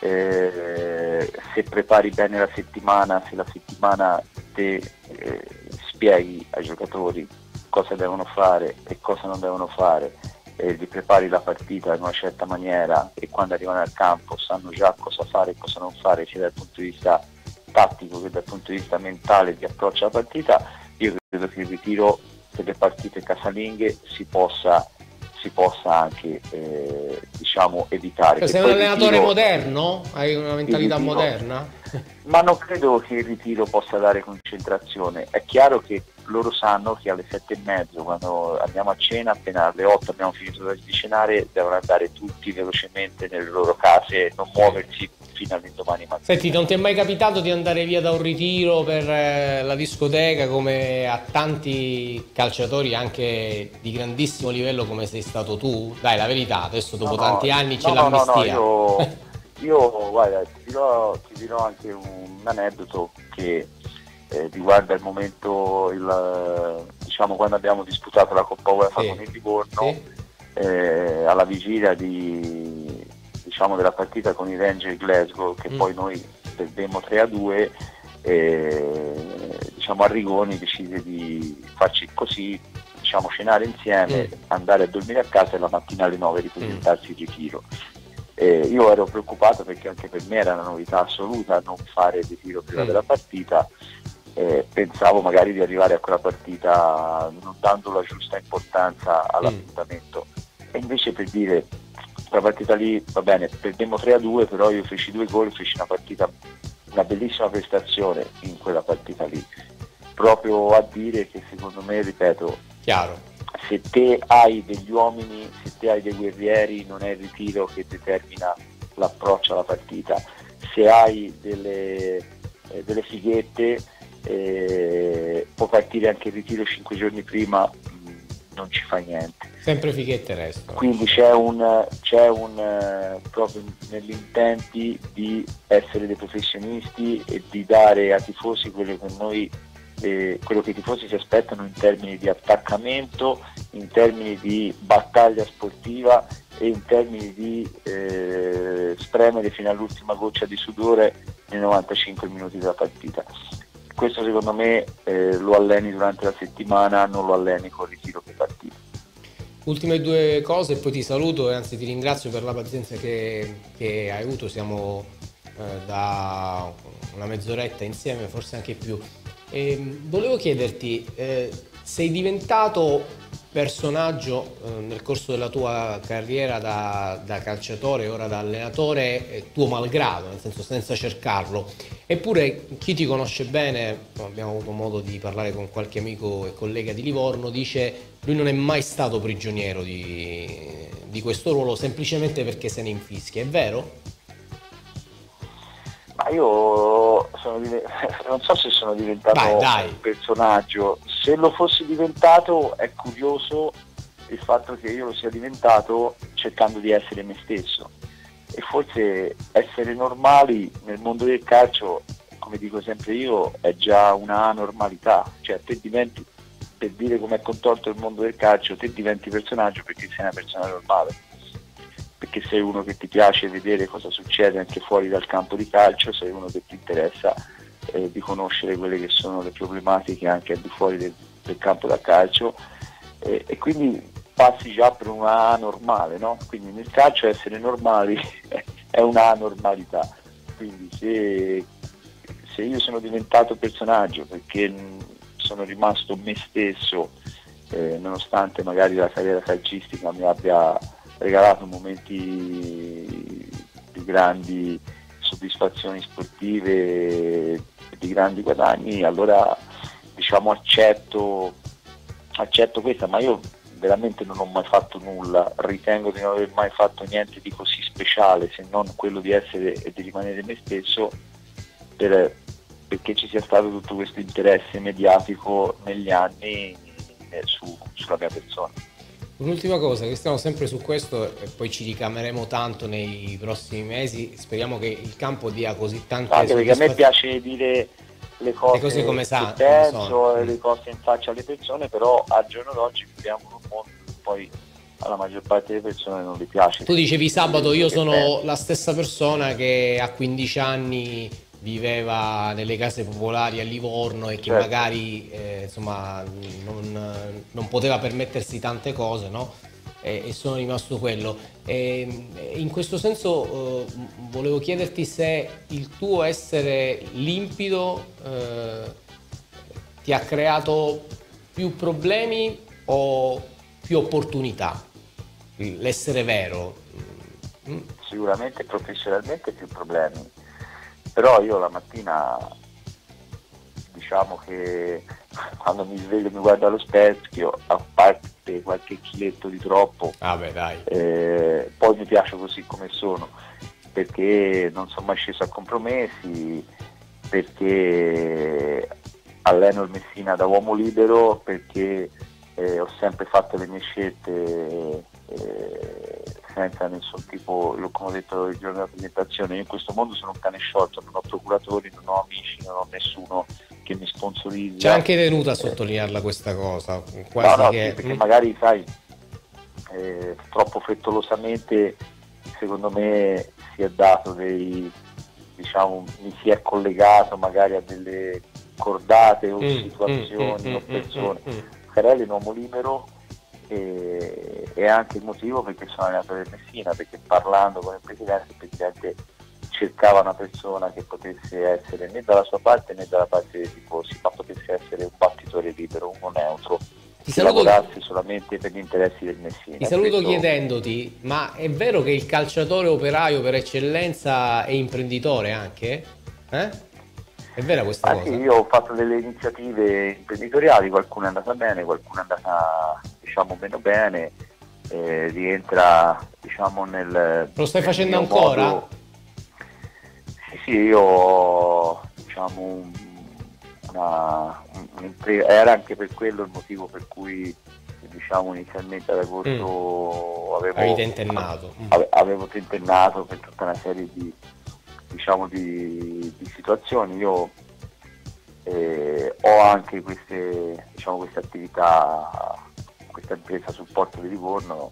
se prepari bene la settimana, se la settimana te spieghi ai giocatori cosa devono fare e cosa non devono fare, li prepari la partita in una certa maniera e quando arrivano al campo sanno già cosa fare e cosa non fare, sia dal punto di vista tattico che dal punto di vista mentale di approccio alla partita, io credo che il ritiro per le partite casalinghe si possa anche diciamo evitare. Sei un allenatore moderno? Hai una mentalità moderna? Ma non credo che il ritiro possa dare concentrazione. È chiaro che loro sanno che alle 7:30, quando andiamo a cena, appena alle 8 abbiamo finito di cenare, devono andare tutti velocemente nelle loro case e non muoversi fino all'indomani mattina. Senti, non ti è mai capitato di andare via da un ritiro per la discoteca come a tanti calciatori anche di grandissimo livello come sei stato tu? Dai, la verità, adesso dopo tanti anni c'è l'amnistia. Io guarda, ti dirò anche un aneddoto che riguarda il momento, diciamo quando abbiamo disputato la Coppa UEFA con il Livorno, alla vigilia della partita con i Rangers Glasgow, che poi noi perdemmo 3-2, diciamo Arrigoni decise di farci così, diciamo cenare insieme, andare a dormire a casa e la mattina alle 9 ripresentarsi il ritiro. Io ero preoccupato perché anche per me era una novità assoluta non fare il ritiro prima della partita. Pensavo magari di arrivare a quella partita non dando la giusta importanza all'appuntamento, e invece, per dire, quella partita lì, va bene, perdemmo 3-2, però io feci 2 gol, feci una bellissima prestazione in quella partita lì, proprio a dire che secondo me, ripeto, chiaro, se te hai degli uomini, se te hai dei guerrieri, non è il ritiro che determina l'approccio alla partita. Se hai delle fighette, può partire anche il ritiro 5 giorni prima, non ci fa niente. Sempre fighette restano. Quindi c'è un proprio negli intenti di essere dei professionisti e di dare ai tifosi quello che i tifosi si aspettano in termini di attaccamento, in termini di battaglia sportiva e in termini di spremere fino all'ultima goccia di sudore nei 95 minuti della partita. Questo secondo me lo alleni durante la settimana, non lo alleni con ritiro per partita. Ultime 2 cose e poi ti saluto, e anzi ti ringrazio per la pazienza che hai avuto. Siamo da una mezz'oretta insieme, forse anche più. Volevo chiederti, sei diventato personaggio nel corso della tua carriera da calciatore, ora da allenatore, tuo malgrado, nel senso senza cercarlo. Eppure chi ti conosce bene, abbiamo avuto modo di parlare con qualche amico e collega di Livorno, dice lui non è mai stato prigioniero di questo ruolo, semplicemente perché se ne infischia. È vero? Ma io non so se sono diventato un personaggio. Se lo fossi diventato, è curioso il fatto che io lo sia diventato cercando di essere me stesso, e forse essere normali nel mondo del calcio, come dico sempre io, è già una anormalità. Cioè te diventi, per dire com'è contorto il mondo del calcio, te diventi personaggio perché sei una persona normale, perché sei uno che ti piace vedere cosa succede anche fuori dal campo di calcio, sei uno che ti interessa di conoscere quelle che sono le problematiche anche al di fuori del campo da calcio, e quindi passi già per una anormale, no? Quindi nel calcio essere normali è una anormalità. Quindi se io sono diventato personaggio perché sono rimasto me stesso, nonostante magari la carriera calcistica mi abbia regalato momenti di grandi soddisfazioni sportive, di grandi guadagni, allora diciamo accetto questa, ma io veramente non ho mai fatto nulla, ritengo di non aver mai fatto niente di così speciale se non quello di essere e di rimanere me stesso, perché ci sia stato tutto questo interesse mediatico negli anni sulla mia persona. Un'ultima cosa, che stiamo sempre su questo e poi ci ricameremo tanto nei prossimi mesi, speriamo che il campo dia così tante anche perché a me piace dire le cose come penso e le cose in faccia alle persone, però al giorno d'oggi viviamo in un mondo che poi alla maggior parte delle persone non gli piace. Tu dicevi sabato, io sono la stessa persona che a 15 anni viveva nelle case popolari a Livorno e che magari insomma non poteva permettersi tante cose, no? E sono rimasto quello. In questo senso volevo chiederti se il tuo essere limpido ti ha creato più problemi o più opportunità, l'essere vero? Sicuramente professionalmente più problemi, però io la mattina diciamo che quando mi sveglio mi guardo allo specchio, a parte qualche chiletto di troppo, poi mi piace così come sono, perché non sono mai sceso a compromessi, perché alleno il Messina da uomo libero, perché ho sempre fatto le mie scelte senza nessun tipo, come ho detto il giorno della presentazione, io in questo mondo sono un cane sciolto, non ho procuratori, non ho amici, non ho nessuno che mi sponsorizza. C'è anche tenuto a sottolinearla questa cosa, quasi no, che... sì, perché magari sai, troppo frettolosamente secondo me si è dato mi si è collegato magari a delle cordate o situazioni o persone. Carelli è un uomo libero, e è anche il motivo perché sono allenatore del Messina, perché parlando con il presidente cercava una persona che potesse essere né dalla sua parte né dalla parte dei tifosi, ma potesse essere un battitore libero, uno neutro, che lavorasse solamente per gli interessi del Messina. Ti saluto chiedendoti, ma è vero che il calciatore operaio per eccellenza è imprenditore anche? È vera questa cosa? Sì, io ho fatto delle iniziative imprenditoriali, qualcuna è andata bene, qualcuna è andata meno bene, rientra nel... Lo stai facendo ancora? Modo... Sì, io ho era anche per quello il motivo per cui inizialmente ad agosto avevo tentennato per tutta una serie di situazioni. Io ho anche queste attività, questa impresa supporto di Livorno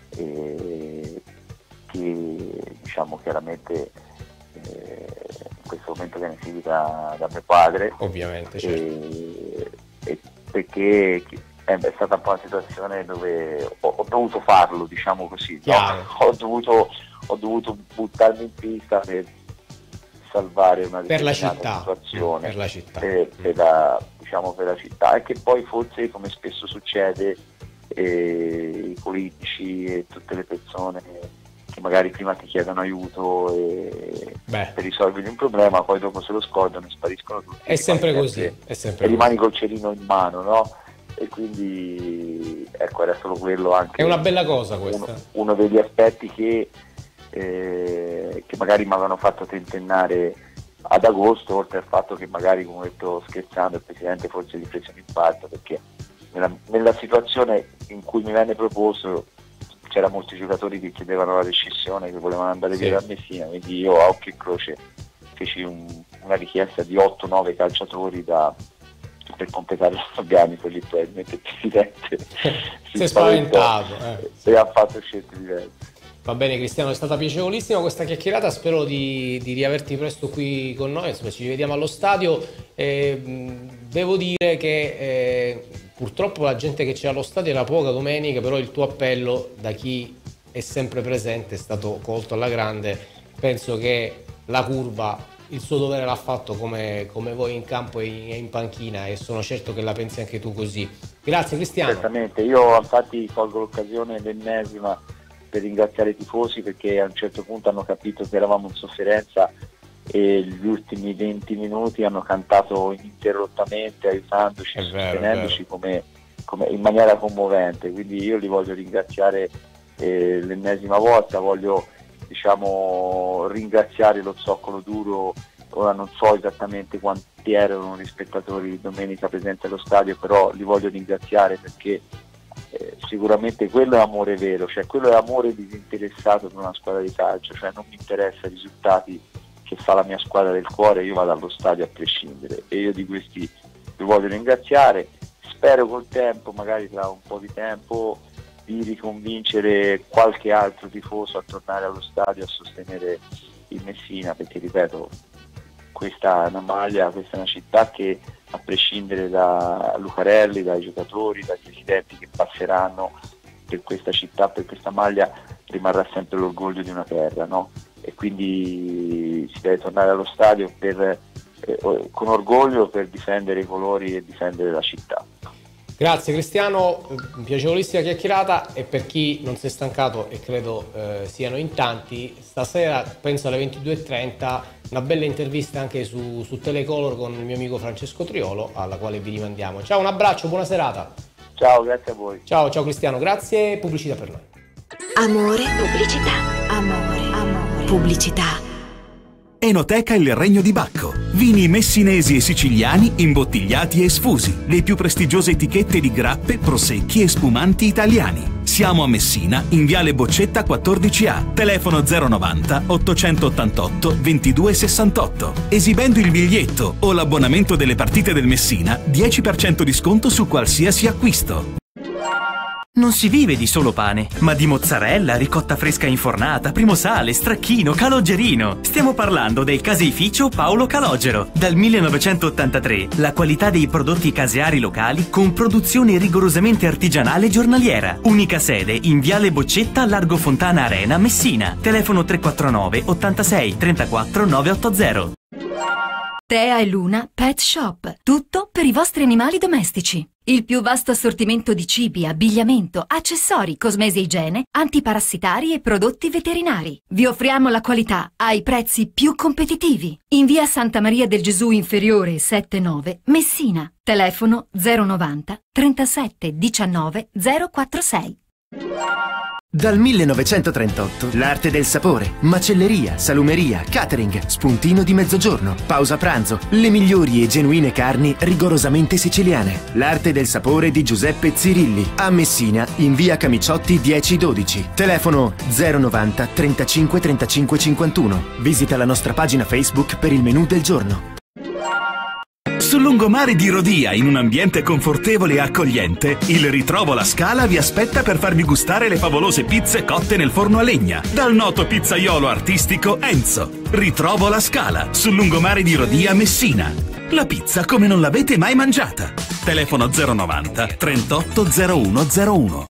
che chiaramente in questo momento viene seguita da mio padre, ovviamente, e perché è stata un po' una situazione dove ho dovuto farlo, così, no? Ho dovuto buttarmi in pista per salvare una determinata situazione per la città, per la città, e che poi forse, come spesso succede, i politici e tutte le persone che magari prima ti chiedono aiuto per risolvere un problema, poi dopo se lo scordano e spariscono tutti. È sempre così. E rimani col cerino in mano, no? E quindi ecco, era solo quello anche. È una bella cosa questa. Uno degli aspetti che magari mi avevano fatto tentennare ad agosto, oltre al fatto che magari, come ho detto scherzando, il presidente forse gli prese un impatto, perché nella situazione in cui mi venne proposto c'era molti giocatori che chiedevano la rescissione, che volevano andare via dal Messina, quindi io a occhio e croce feci una richiesta di 8-9 calciatori per completare l'organico. Lì probabilmente il presidente si è spaventato e ha fatto scelte diverse. Va bene Cristiano, è stata piacevolissima questa chiacchierata, spero di riaverti presto qui con noi, insomma ci rivediamo allo stadio. Devo dire che purtroppo la gente che c'è allo stadio era poca domenica, però il tuo appello da chi è sempre presente è stato colto alla grande. Penso che la curva il suo dovere l'ha fatto come voi in campo e in panchina, e sono certo che la pensi anche tu così. Grazie Cristiano. Certamente, io infatti colgo l'occasione l'ennesima per ringraziare i tifosi, perché a un certo punto hanno capito che eravamo in sofferenza e gli ultimi 20 minuti hanno cantato ininterrottamente, aiutandoci, sostenendoci, come in maniera commovente, quindi io li voglio ringraziare l'ennesima volta, voglio ringraziare lo Zoccolo Duro. Ora non so esattamente quanti erano gli spettatori domenica presenti allo stadio, però li voglio ringraziare perché sicuramente quello è amore vero, cioè quello è amore disinteressato per una squadra di calcio, cioè non mi interessa i risultati che fa la mia squadra del cuore, io vado allo stadio a prescindere, e io di questi vi voglio ringraziare. Spero col tempo, magari tra un po' di tempo, di riconvincere qualche altro tifoso a tornare allo stadio a sostenere il Messina, perché ripeto, questa è una maglia, questa è una città che, a prescindere da Lucarelli, dai giocatori, dai presidenti che passeranno per questa città, per questa maglia, rimarrà sempre l'orgoglio di una terra, no? E quindi si deve tornare allo stadio con orgoglio per difendere i colori e difendere la città. Grazie Cristiano, piacevolissima chiacchierata, e per chi non si è stancato, e credo siano in tanti, stasera penso alle 22:30 una bella intervista anche su Telecolor con il mio amico Francesco Triolo, alla quale vi rimandiamo. Ciao, un abbraccio, buona serata. Ciao, grazie a voi. Ciao Cristiano, grazie. Pubblicità per noi. Amore, pubblicità. Amore, pubblicità. Enoteca Il Regno di Bacco. Vini messinesi e siciliani imbottigliati e sfusi. Le più prestigiose etichette di grappe, prosecchi e spumanti italiani. Siamo a Messina, in Viale Boccetta 14A. Telefono 090 888 2268. Esibendo il biglietto o l'abbonamento delle partite del Messina, 10% di sconto su qualsiasi acquisto. Non si vive di solo pane, ma di mozzarella, ricotta fresca infornata, primo sale, stracchino, caloggerino. Stiamo parlando del caseificio Paolo Calogero. Dal 1983, la qualità dei prodotti caseari locali con produzione rigorosamente artigianale giornaliera. Unica sede in Viale Boccetta, Largo Fontana Arena, Messina. Telefono 349 86 34 980. Tea e Luna Pet Shop. Tutto per i vostri animali domestici. Il più vasto assortimento di cibi, abbigliamento, accessori, cosmesi e igiene, antiparassitari e prodotti veterinari. Vi offriamo la qualità ai prezzi più competitivi. In via Santa Maria del Gesù Inferiore 79, Messina. Telefono 090 37 19 046. Dal 1938 l'arte del sapore, macelleria, salumeria, catering, spuntino di mezzogiorno, pausa pranzo, le migliori e genuine carni rigorosamente siciliane. L'arte del sapore di Giuseppe Zirilli, a Messina, in via Camiciotti 1012. Telefono 090 35 35 51. Visita la nostra pagina Facebook per il menù del giorno. Sul lungomare di Rodia, in un ambiente confortevole e accogliente, il Ritrovo La Scala vi aspetta per farvi gustare le favolose pizze cotte nel forno a legna, dal noto pizzaiolo artistico Enzo. Ritrovo La Scala, sul lungomare di Rodia, Messina. La pizza come non l'avete mai mangiata. Telefono 090 38 0101.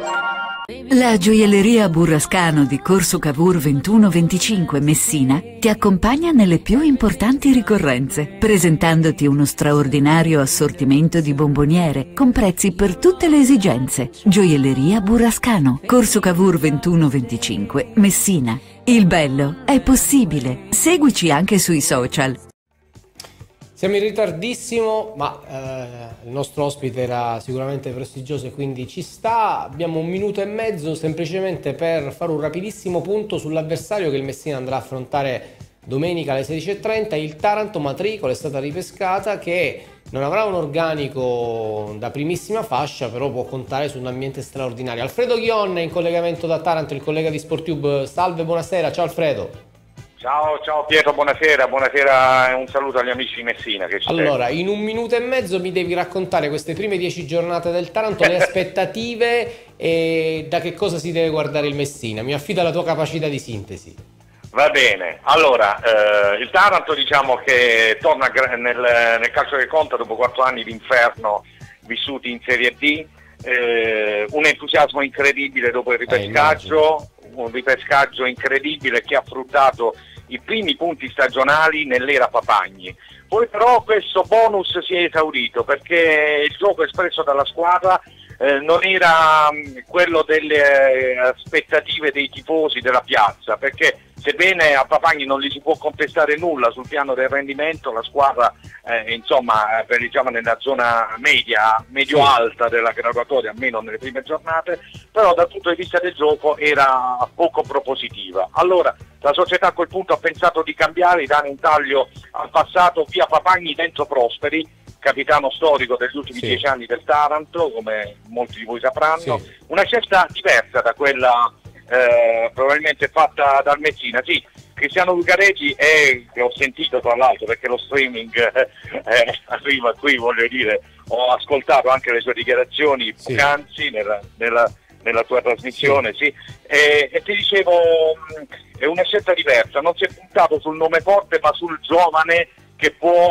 La gioielleria Burrascano di Corso Cavour 2125 Messina ti accompagna nelle più importanti ricorrenze, presentandoti uno straordinario assortimento di bomboniere con prezzi per tutte le esigenze. Gioielleria Burrascano, Corso Cavour 2125 Messina. Il bello è possibile. Seguici anche sui social. Siamo in ritardissimo, ma il nostro ospite era sicuramente prestigioso e quindi ci sta. Abbiamo 1 minuto e mezzo semplicemente per fare un rapidissimo punto sull'avversario che il Messina andrà a affrontare domenica alle 16:30. Il Taranto, matricola è stata ripescata, che non avrà un organico da primissima fascia, però può contare su un ambiente straordinario. Alfredo Ghion è in collegamento da Taranto, il collega di Sportube. Salve, buonasera. Ciao Alfredo. Ciao Pietro, buonasera e un saluto agli amici di Messina. Allora, in 1 minuto e mezzo mi devi raccontare queste prime 10 giornate del Taranto, le aspettative e da che cosa si deve guardare il Messina. Mi affido alla tua capacità di sintesi. Va bene, allora il Taranto diciamo che torna nel calcio che conta dopo 4 anni di inferno vissuti in Serie D, un entusiasmo incredibile dopo il ripescaggio, un ripescaggio incredibile che ha fruttato i primi punti stagionali nell'era Papagni. Poi però questo bonus si è esaurito perché il gioco espresso dalla squadra non era quello delle aspettative dei tifosi della piazza, perché sebbene a Papagni non gli si può contestare nulla sul piano del rendimento, la squadra diciamo nella zona medio-alta della graduatoria, almeno nelle prime giornate, però dal punto di vista del gioco era poco propositiva. Allora la società a quel punto ha pensato di cambiare, dare un taglio al passato, via Papagni, dentro Prosperi, capitano storico degli ultimi 10 anni del Taranto, come molti di voi sapranno, una scelta diversa da quella probabilmente fatta dal Messina. Sì, Cristiano Lucaregi che ho sentito tra l'altro perché lo streaming arriva qui, voglio dire, ho ascoltato anche le sue dichiarazioni poc'anzi nella tua trasmissione, e ti dicevo, è una scelta diversa, non si è puntato sul nome forte ma sul giovane che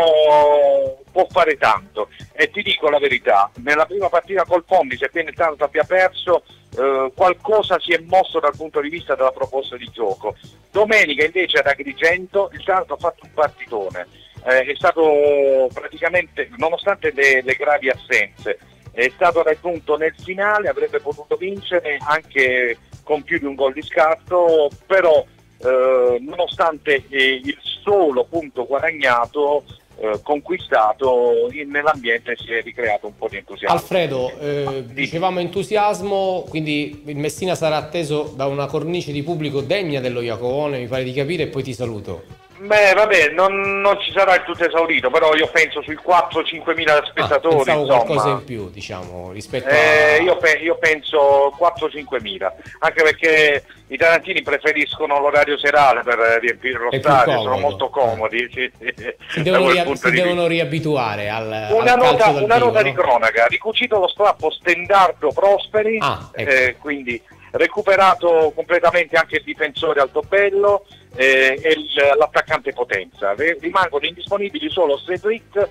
può fare tanto, e ti dico la verità, nella prima partita col Fondi, sebbene il Taranto abbia perso, qualcosa si è mosso dal punto di vista della proposta di gioco. Domenica invece ad Agrigento il Taranto ha fatto un partitone, è stato praticamente, nonostante le gravi assenze, è stato raggiunto nel finale, avrebbe potuto vincere anche con più di un gol di scarto, però nonostante il solo punto guadagnato, conquistato, nell'ambiente si è ricreato un po' di entusiasmo. Alfredo, dicevamo entusiasmo, quindi il Messina sarà atteso da una cornice di pubblico degna dello Iacovone, mi pare di capire, e poi ti saluto. Beh, vabbè, non ci sarà il tutto esaurito, però io penso sui 4-5 mila spettatori. Pensavo insomma, qualcosa in più, diciamo, rispetto a... Io penso 4-5 mila, anche perché i tarantini preferiscono l'orario serale per riempire lo stadio, sono molto comodi. Si devono riabituare una nota di cronaca: ricucito lo strappo Stendardo Prosperi, quindi recuperato completamente anche il difensore Altobello e l'attaccante Potenza. Rimangono indisponibili solo Cedric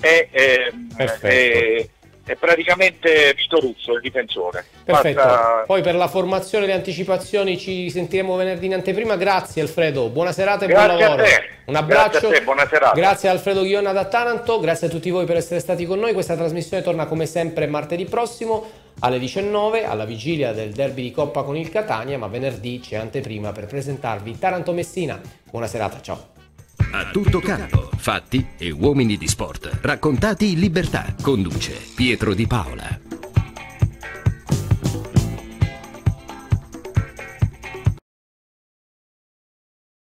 e praticamente Vito Russo, il difensore. Perfetto. Poi per la formazione e le anticipazioni ci sentiremo venerdì in anteprima. Grazie Alfredo, buona serata e buon lavoro. Un abbraccio. Grazie a te, buona serata. Grazie a Alfredo Ghionna da Taranto, grazie a tutti voi per essere stati con noi. Questa trasmissione torna come sempre martedì prossimo alle 19, alla vigilia del derby di Coppa con il Catania, ma venerdì c'è anteprima per presentarvi Taranto-Messina. Buona serata, ciao. A tutto campo, fatti e uomini di sport, raccontati in libertà. Conduce Pietro Di Paola.